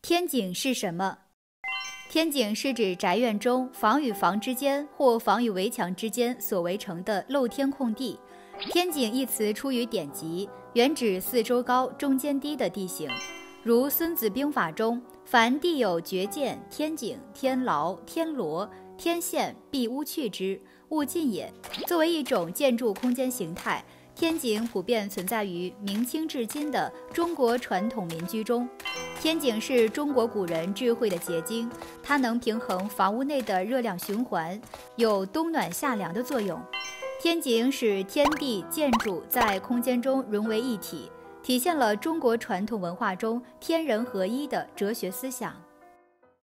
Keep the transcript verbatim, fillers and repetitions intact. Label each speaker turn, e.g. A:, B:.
A: 天井是什么？天井是指宅院中房与房之间或房与围墙之间所围成的露天空地。天井一词出于典籍，原指四周高、中间低的地形。如《孙子兵法》中，凡地有绝涧、天井、天牢、天罗、天线，必勿去之，勿进也。作为一种建筑空间形态，天井普遍存在于明清至今的中国传统民居中。天井是中国古人智慧的结晶，它能平衡房屋内的热量循环，有冬暖夏凉的作用。天井使天地建筑在空间中融为一体，体现了中国传统文化中天人合一的哲学思想。